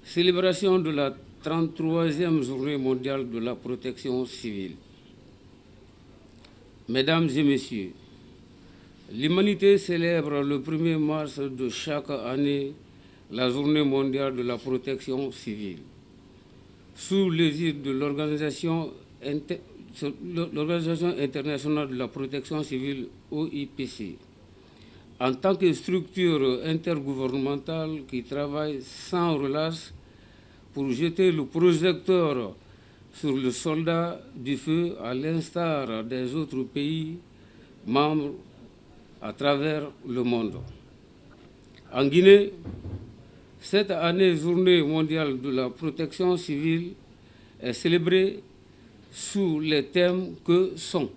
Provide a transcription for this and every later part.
Célébration de la 33e journée mondiale de la protection civile. Mesdames et messieurs, l'humanité célèbre le 1er mars de chaque année la journée mondiale de la protection civile. Sous l'égide de l'Organisation internationale de la protection civile, OIPC, en tant que structure intergouvernementale qui travaille sans relâche pour jeter le projecteur sur le soldat du feu à l'instar des autres pays membres à travers le monde. En Guinée, cette année journée mondiale de la protection civile est célébrée sous les thèmes que sont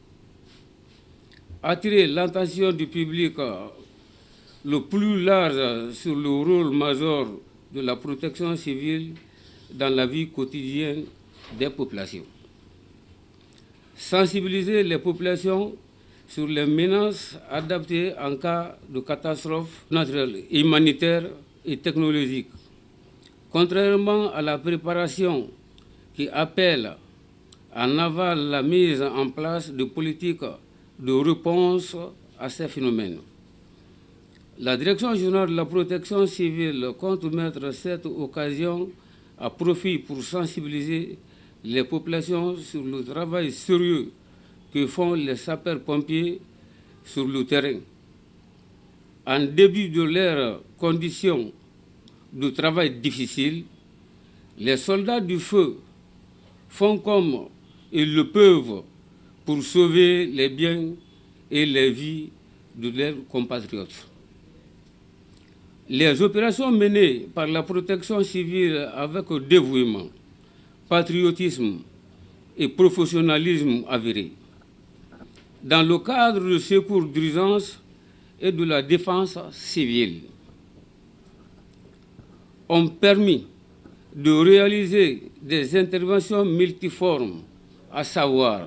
attirer l'attention du public le plus large sur le rôle majeur de la protection civile dans la vie quotidienne des populations. Sensibiliser les populations sur les menaces adaptées en cas de catastrophe naturelle, humanitaire et technologique. Contrairement à la préparation qui appelle en aval la mise en place de politiques de réponse à ces phénomènes. La Direction générale de la protection civile compte mettre cette occasion à profit pour sensibiliser les populations sur le travail sérieux que font les sapeurs-pompiers sur le terrain. En début de leurs conditions de travail difficiles, les soldats du feu font comme ils le peuvent pour sauver les biens et les vies de leurs compatriotes. Les opérations menées par la protection civile avec dévouement, patriotisme et professionnalisme avéré, dans le cadre du secours d'urgence et de la défense civile, ont permis de réaliser des interventions multiformes, à savoir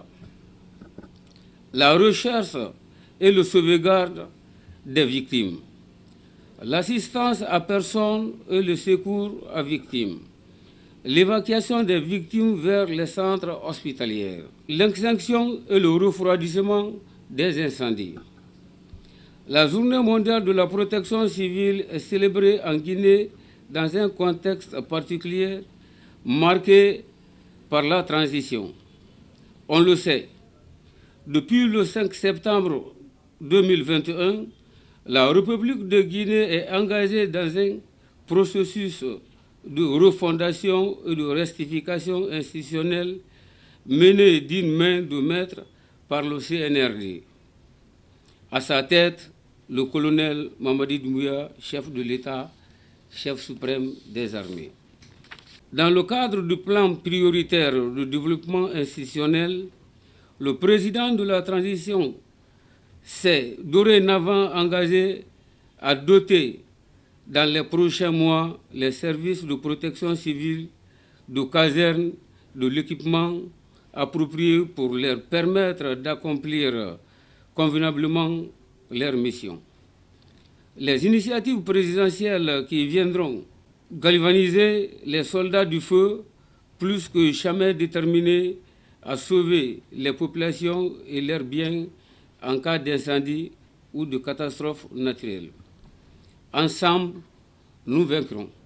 la recherche et le sauvegarde des victimes, l'assistance à personnes et le secours à victimes, l'évacuation des victimes vers les centres hospitaliers, l'extinction et le refroidissement des incendies. La Journée mondiale de la protection civile est célébrée en Guinée dans un contexte particulier marqué par la transition. On le sait, depuis le 5 septembre 2021, la République de Guinée est engagée dans un processus de refondation et de restitution institutionnelle mené d'une main de maître par le CNRD. À sa tête, le colonel Mamadi Doumbouya, chef de l'État, chef suprême des armées. Dans le cadre du plan prioritaire de développement institutionnel, le président de la transition s'est dorénavant engagé à doter dans les prochains mois les services de protection civile de casernes, de l'équipement approprié pour leur permettre d'accomplir convenablement leur mission. Les initiatives présidentielles qui viendront galvaniser les soldats du feu plus que jamais déterminés à sauver les populations et leurs biens en cas d'incendie ou de catastrophe naturelle. Ensemble, nous vaincrons.